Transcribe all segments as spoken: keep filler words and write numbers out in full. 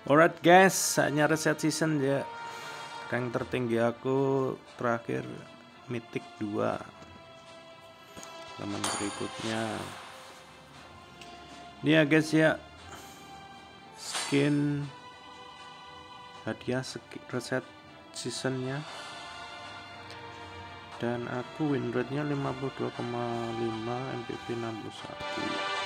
Alright guys, saatnya reset season ya. Rank tertinggi aku terakhir Mythic dua. Teman berikutnya ini ya guys ya, skin hadiah reset seasonnya, dan aku win rate nya lima puluh dua koma lima, M P V enam puluh satu.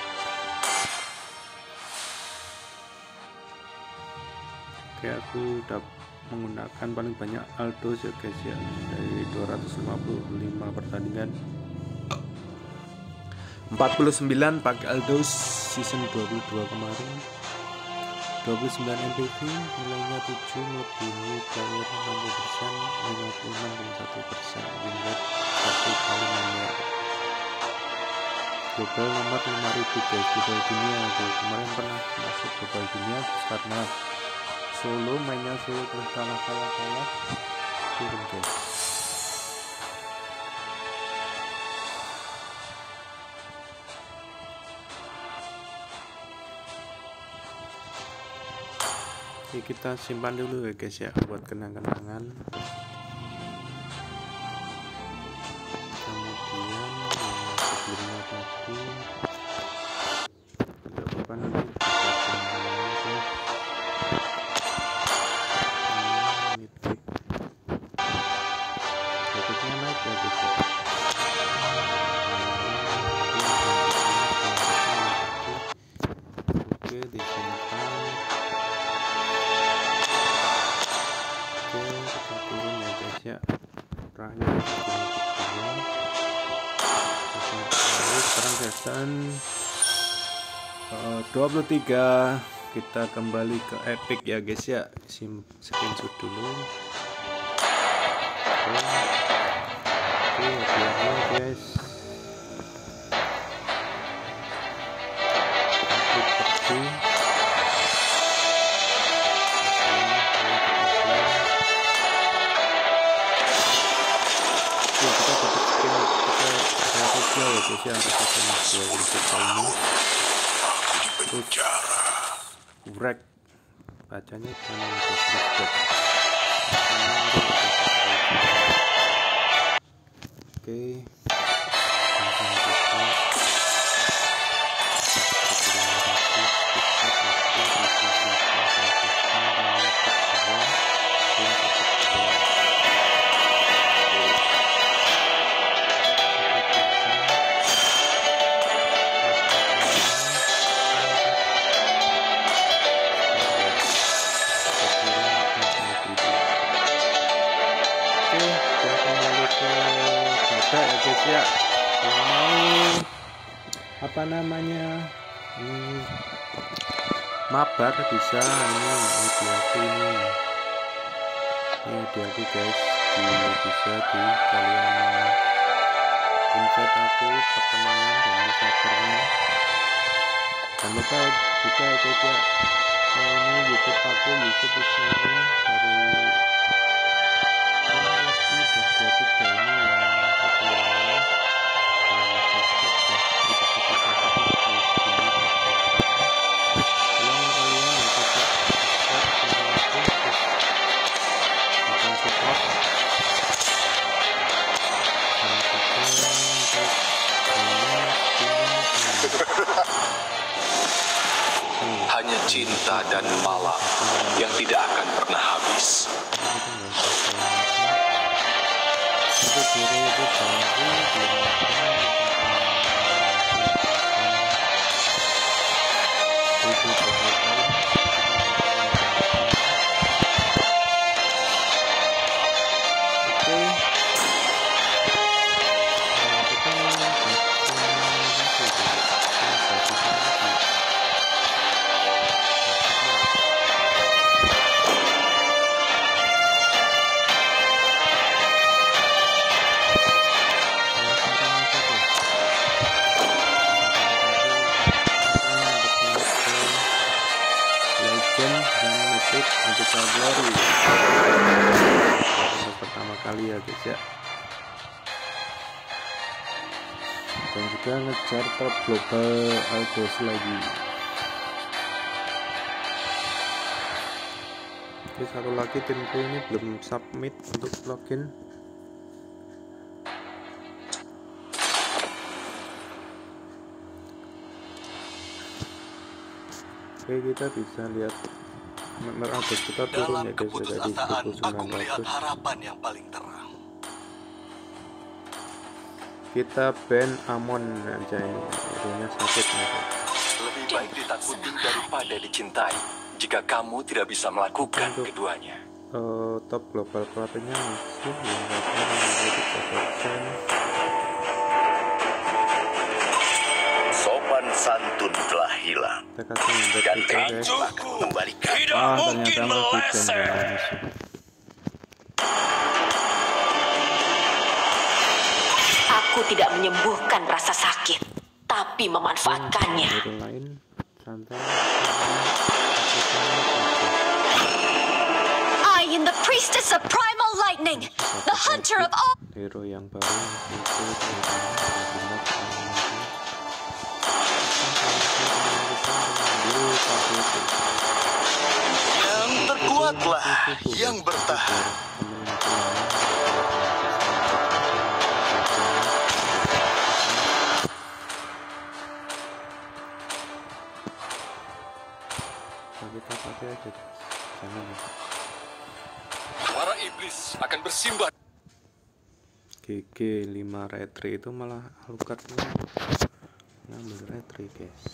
Oke, aku udah menggunakan paling banyak Aldos ya guys ya, dari dua ratus lima puluh lima pertandingan empat puluh sembilan pakai Aldos season dua puluh dua kemarin, dua puluh sembilan M P V, nilainya tujuh, melebihi player enam puluh persen, lima puluh enam koma satu persen, win rate satu kali manual. Global nomor lima ribu guys, global dunia tuh. Kemarin pernah masuk global dunia karena solo, mainnya solo terus kalah kalah kalah turun guys. Oke, kita simpan dulu ya guys ya, buat kenang-kenangan. Kemudian yang sebelumnya tadi tidak apa nanti berikutnya naik ya guys ya. Oke, disimpan. Oke, kita turun ya guys ya. Terakhir sekarang season uh, dua puluh tiga, kita kembali ke epic ya guys ya. Sim screenshot dulu. Oke, oke, hadiahnya guys. Klik pergi. Ya guys ya, untuk season dua puluh tiga ini terus wreck bacanya karena untuk wreck. Oke, ya guys ya, yang mau apa namanya hmm, mabar bisa, ini hadiahku ini ini hadiahku guys, di, bisa di kalian invite aku pertemanan dan servernya. Jangan lupa juga ya guys ya, ini YouTube aku YouTube Ismail baru hanya cinta dan malam yang tidak akan pernah habis. untuk Februari untuk pertama kali ya guys ya, dan juga ngejar top global Aldos lagi. Oke, satu lagi timku ini belum submit untuk login. Oke, kita bisa lihat nomor update kita turun ya guys, jadi seribu sembilan ratus. Harapan yang paling terang. Kita ban Amon aja ini, hidungnya sakit nih. Lebih baik ditakuti daripada dicintai. Jika kamu tidak bisa melakukan Untuk, keduanya. Uh, top global platinnya masih yang tiga persen. Sopan santun telah hilang. Kita kasih dan tentu akan mengembalikan. Tidak ah, mungkin meleset. Aku tidak menyembuhkan rasa sakit, tapi memanfaatkannya. Lain, santai. I am the priestess of primal lightning, the hunter of all. Hero yang baru itu yang terkuatlah yang bertahan. kita pakai aja, jangan ya. Para iblis akan bersimbah. G G lima retri itu malah Alucardnya ngambil retri guys.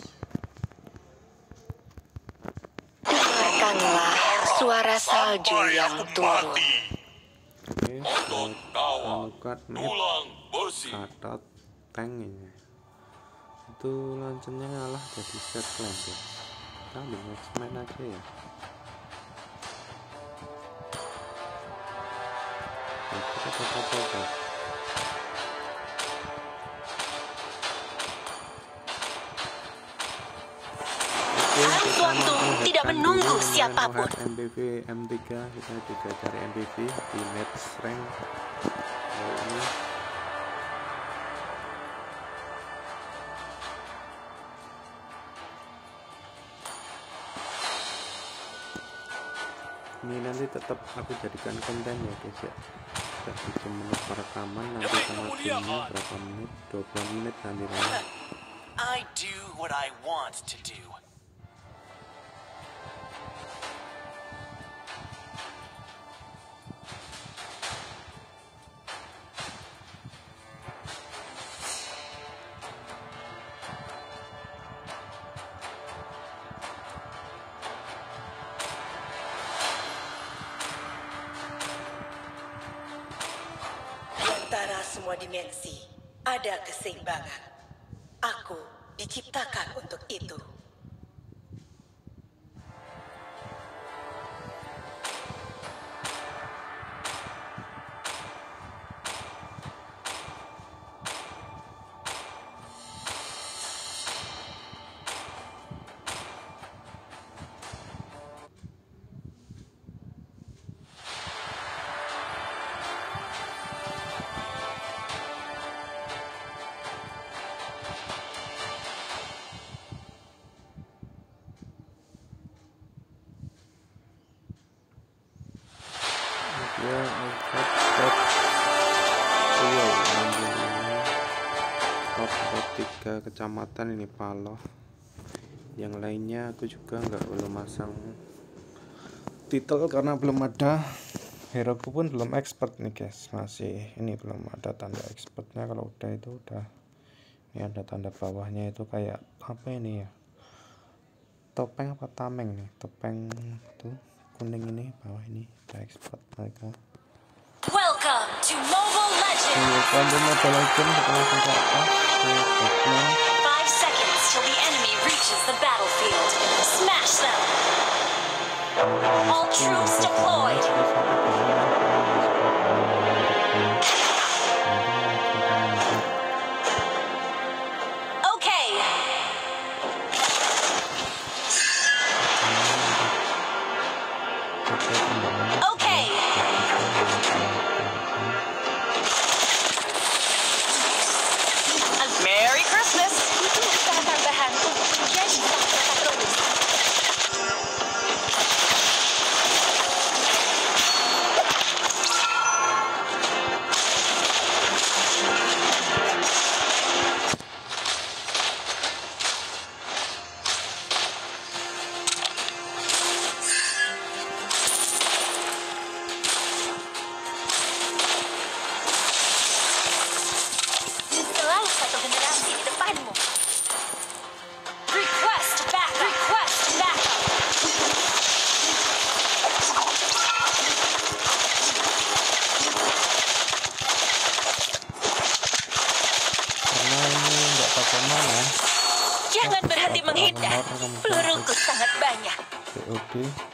Dengarkanlah suara salju yang turun. Oke, Alucard map Katot tank ini. Itu lancenya ngalah jadi set clan guys. Kita ambil X-Men aja ya. Kita coba-coba. Tuanku tidak menunggu siapapun. M P V M tiga kita juga cari M P V di match rank. Oh, ini. Ini nanti tetap aku jadikan konten ya guys ya. Kita bikin menit perekaman nanti sama timnya berapa menit, dua puluh menit nanti lah. I do what I want to do. Semua dimensi ada keseimbangan. Aku diciptakan untuk itu. Ya, top top wow, top top tiga kecamatan ini Paloh. Yang lainnya aku juga nggak belum masang titel karena belum ada. Hero ku pun belum expert nih guys, masih ini belum ada tanda expertnya. Kalau udah itu udah, ini ada tanda bawahnya itu kayak apa ini ya, topeng apa tameng nih, topeng tuh kuning ini bawah ini ada expert mereka. Welcome to Mobile Legends. Welcome to Mobile Legends. Kita langsung ke atas. Five seconds till the enemy reaches the battlefield. Smash them. All troops deployed. Okay. Okay. Merry Christmas. Itu adalah tambahan untuk menjadi sahabat terus. armor kemudian Peluruku sangat banyak. P O D.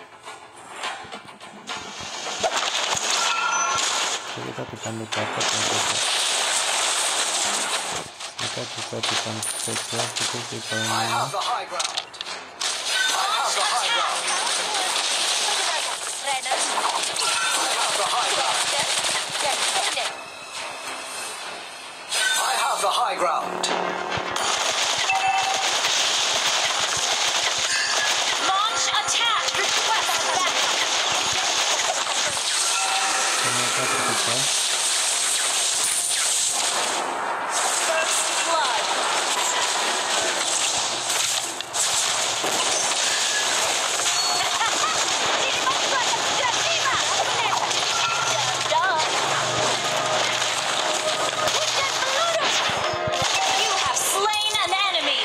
Jadi kita dibantu dapat ya guys. Kita bisa dibantu saja itu sisanya. The high ground. Launch attack. Request backup. Ternyata berbeda. First blood. You have slain an enemy.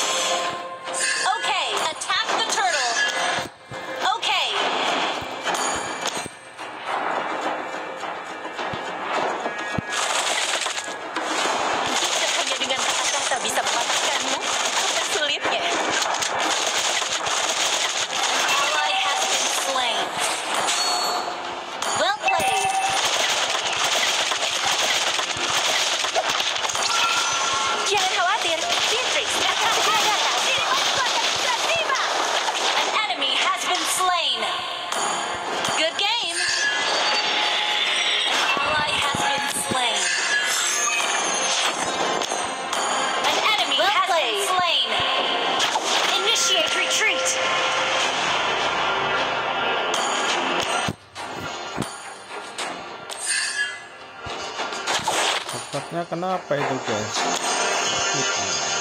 Okay, attack the turtle. Okay. Jika hanya dengan kata-kata bisa mematikanmu, apa sulitnya? An ally has been slain. Well played. Jangan khawatir, Beatrix akan segera datang. An enemy has been slain. Good game. An ally has been slain. An enemy has been slain. Initiate retreat. Cepatnya kenapa itu guys? Gitu.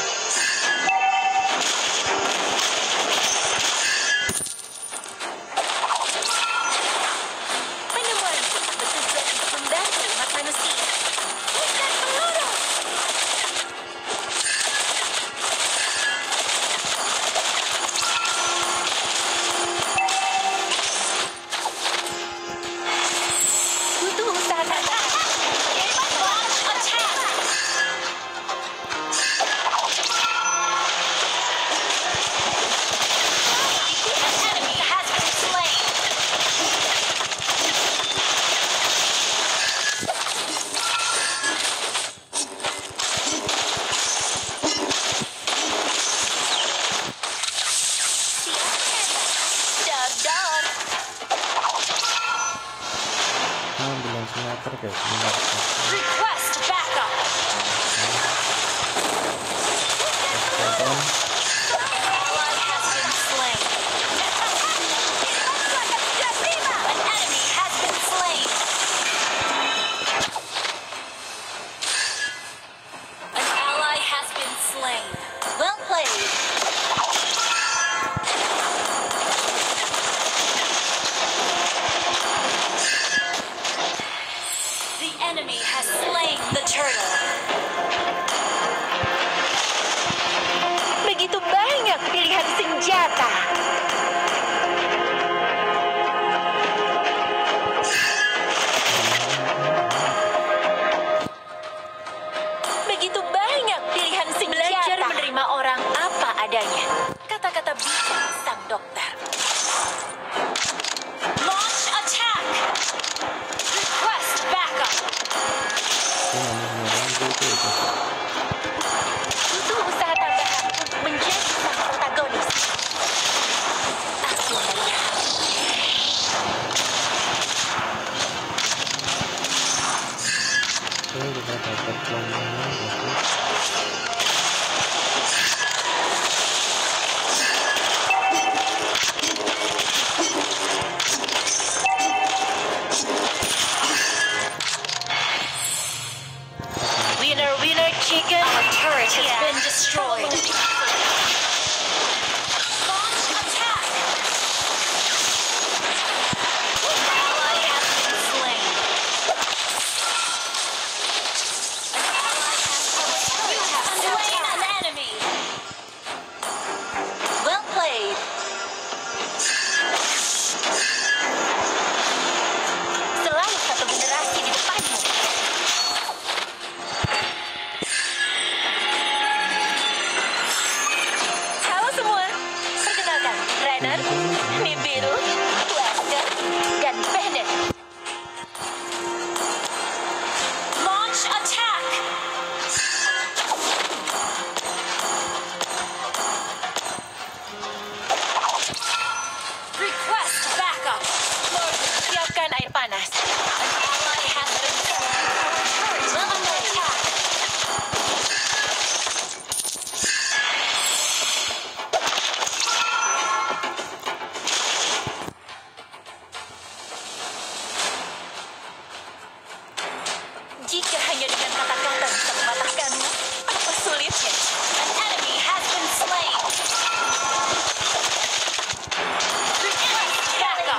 Penemuanku bertujuan untuk membantu umat manusia. Bukan peluru. Butuh usaha tambah. Launch attack. An enemy has been slain. Dab dab. Nah, ambil sniper guys. Bentar, guys. Request backup. Tonton. Ally has been slain. An enemy has been slain. An ally has been slain. Well played. The enemy has slain the turtle. Begitu banyak pilihan senjata. Begitu banyak pilihan senjata. Belajar menerima orang apa adanya. Kata-kata bijak sang dokter. Launch attack. Request backup. Ini hanya menyerang gitu ya guys. Butuh usaha tambahan untuk menjadi sang protagonis. Aku melihat. Oke, kita dapat kelomanya guys. Winner, winner, chicken. Our turret has been destroyed. Launch attack. Ally has been slain. An ally Nibiru, Blaster, dan Bennett. Launch attack. Request backup. Lord, siapkan air panas. An ally has been killed. Our turret is under attack. Jika hanya dengan kata-kata bisa mematahkanmu, apa sulitnya? An enemy has been slain. Request backup.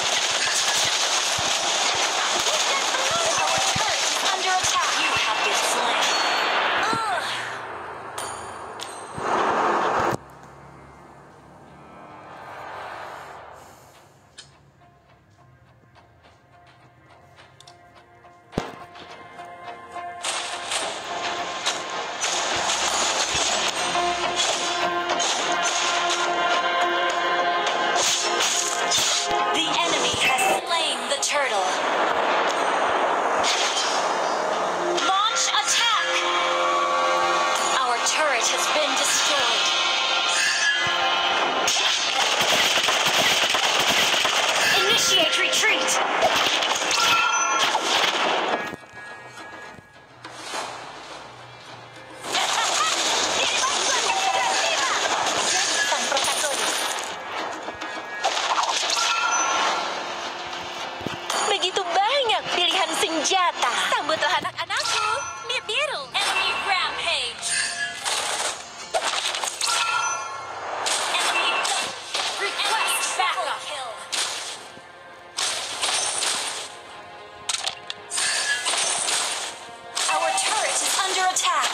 Our turret is under attack. You have been slain. Ugh. The enemy has slain the turtle. Launch attack! Our turret has been destroyed. Initiate retreat! Sang protagonis. Begitu banyak pilihan senjata. Sambutlah anak-anakku. Nibiru. Enemy rampage. Enemy request backup. Kill. Our turret is under attack.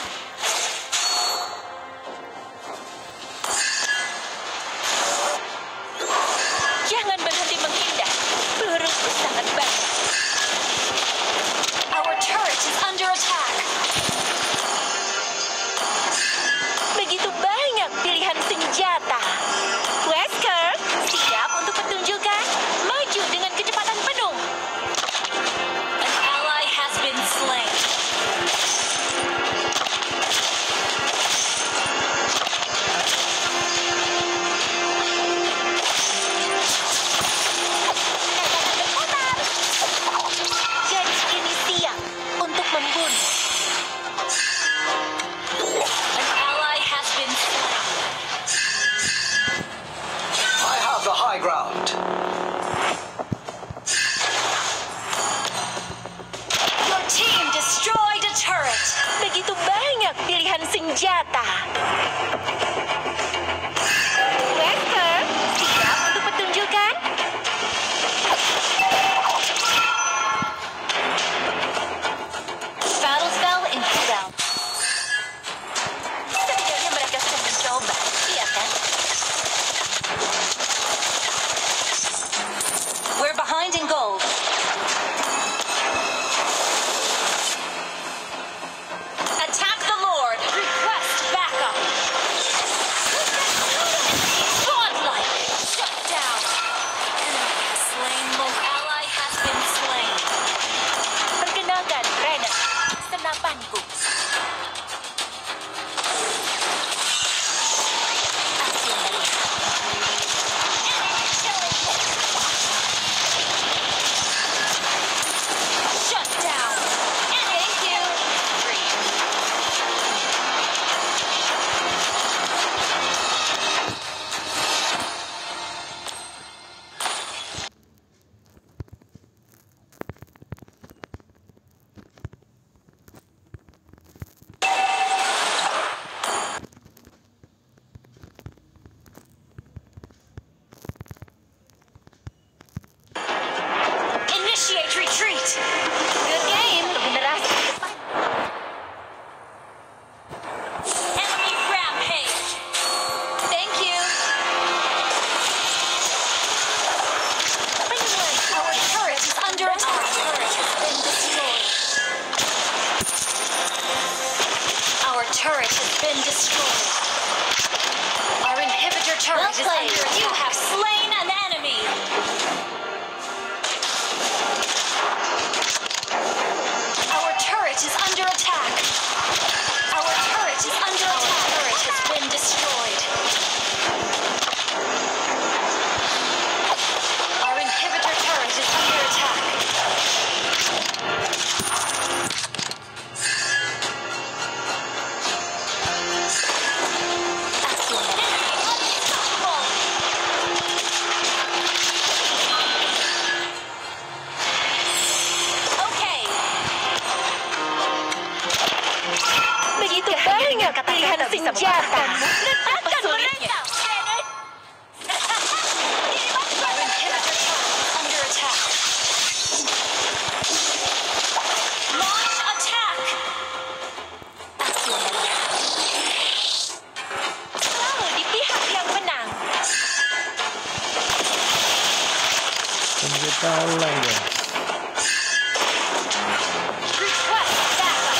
Jangan berhenti menghindar. Peluruku sangat banyak. Our turret is under attack. Begitu banyak pilihan senjata. Wesker, siap untuk pertunjukan? Maju dengan kecepatan penuh. An ally has been slain. Jadi ini siap untuk membunuh. An ally has been slain. I have the high ground. Your team destroyed a turret. Begitu banyak pilihan senjata. Wesker, siap untuk pertunjukan? Battle spell in cooldown. Setidaknya mereka sedang mencoba, iya kan? We're behind in gold. Attack the Lord. Request backup. Godlike. Shut down. Enemy has slain. Most ally has been slain. Perkenalkan, Renner. Senapanku. Aku melihat. Shut down. Thank you. Free. Initiate retreat. Good game. Generasi depan. Enemy rampage. Thank you. Penguin. Our turret is under attack. Our turret has been destroyed. Our turret has been destroyed. Our inhibitor turret is under attack. You have senjata. Letakkan mereka. Under attack. Launch attack. Selalu di pihak yang menang. Senjata ulang ya. Request backup.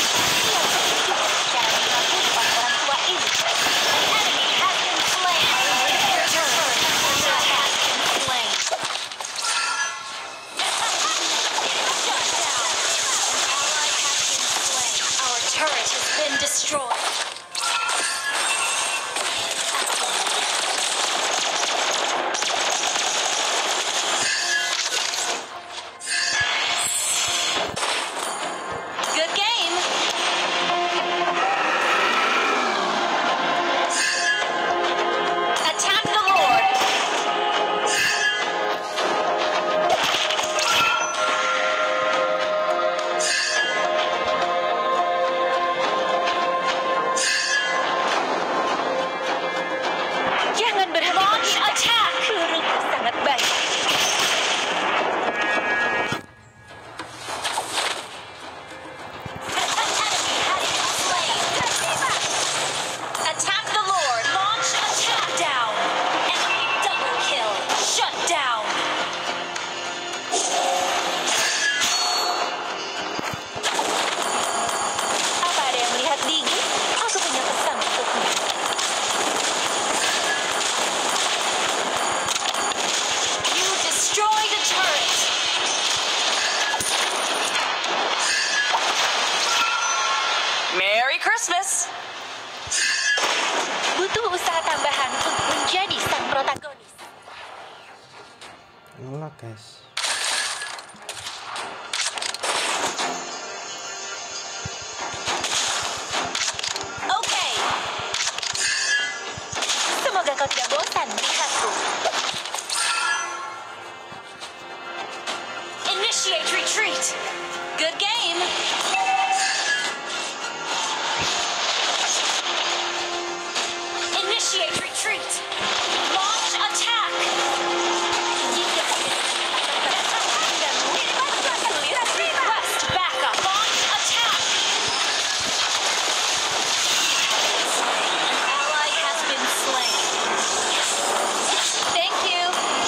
Cara melakukan orang tua ini. An enemy has been slain. Your turret has been slain. Shut down. An ally has been slain. Our turret has been destroyed. Good game. Attack the Lord. Jangan berhenti. Launch attack. Peluruku sangat baik. Attack the Lord. Launch attack down. Enemy double kill. Shut down. Apa ada yang melihat Digi? Aku punya pesan untukmu. You destroyed a turret. Merry Christmas. Butuh usaha tambahan untuk menjadi sang protagonis. Olah guys. Oke. Semoga kau tidak bosan melihatku. Initiate retreat. Good game. Initiate retreat. Launch attack. Request backup. Launch attack. An ally has been slain. Thank you.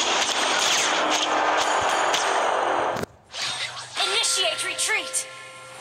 Initiate retreat.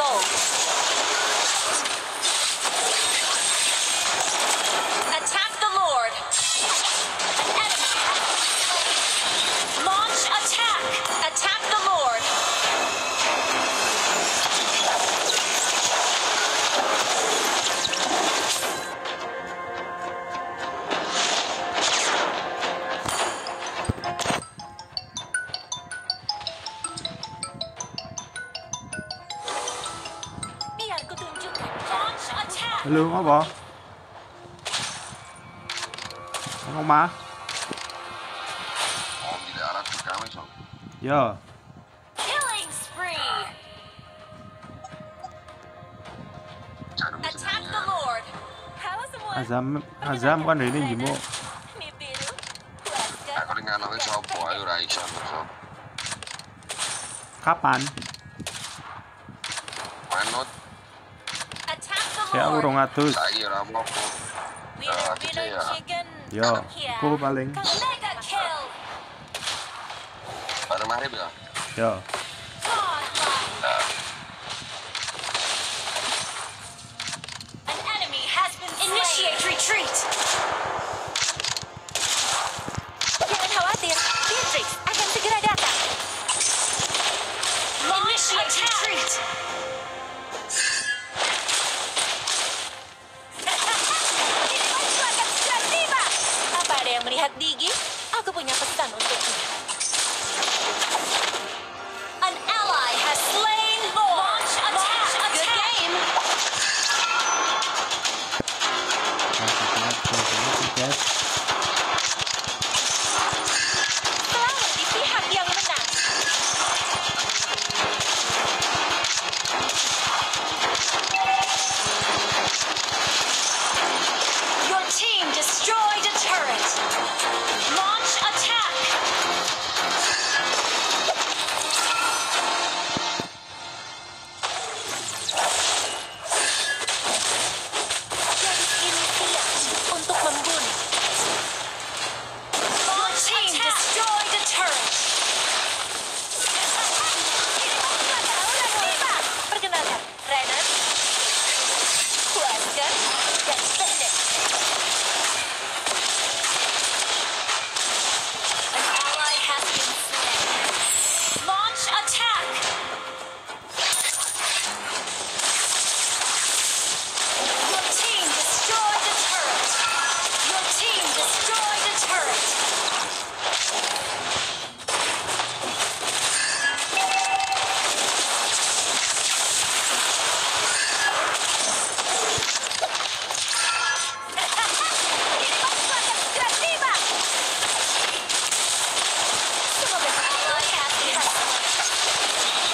gold. Attack the Lord. An enemy has been slain. Launch attack. Attack the Lord. Biar kutunjukkan. Launch attack. Halo, apa? Ngomong mah? Om tidak arah ke kami, Sob. Ya. Killing spree. Jangan Attack the Lord. Halo semua. Azam, Azam kan hari ini jemu. Mibiru. Puaskan. Aku dengan nanti Sob, ayo Raisa, Sob. Kapan? Manut, Attack the Saya Lord. urung atus. saya rampok. Winner, gitu winner, ya. chicken. Ya, Ya. aku paling. Mega kill. Pada mari bilang. Ya. Godlike. An enemy has been slain. Initiate retreat. Jangan khawatir, Beatrix akan segera datang. Initiate retreat. Dirimu akan segera tiba. Apa ada yang melihat Digi? Aku punya pesan untukmu. An ally has slain Lord. Launch attack. Good game. Selalu di pihak yang menang. Your team destroyed a turret. Launch attack. Gadis ini siap untuk membunuh. Your team destroyed a turret. Perkenalkan, Renan. Kuatkan dan pendek. An ally has been slain. Launch attack. Your team destroyed a turret. Your team destroyed a turret. Dirimu akan segera tiba. Semoga ally has been slain.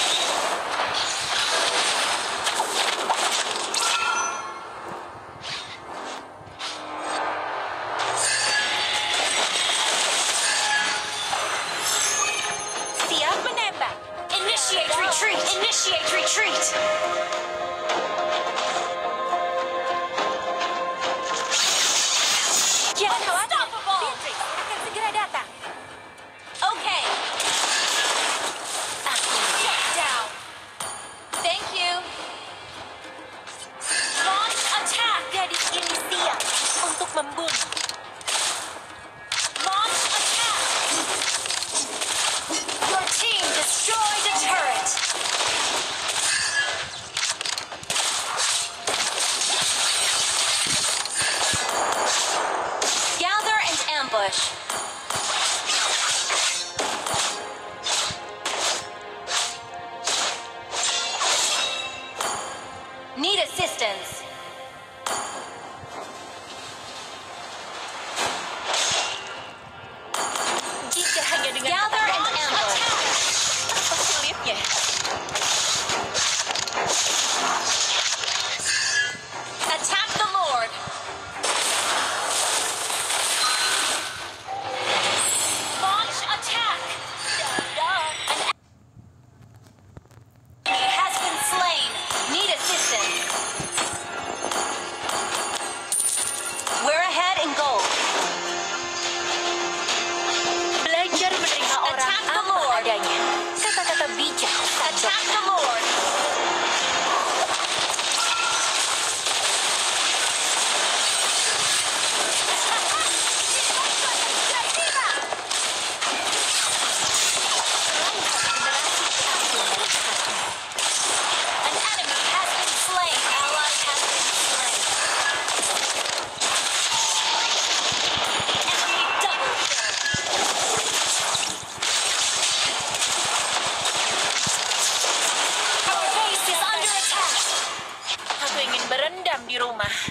Siap menembak. Initiate retreat. Initiate retreat. Jangan khawatir. Beatrix akan segera datang. Okay. Aku shut down. Thank you. Launch attack. Gadis ini siap untuk membunuh. Launch attack. Your team destroyed a turret. Gather and ambush. Need assistance. Jika hanya dengan gather and ambush. Apa sulitnya? Attack the Lord. Launch attack. An enemy has been slain. Need assistance. berendam di rumah.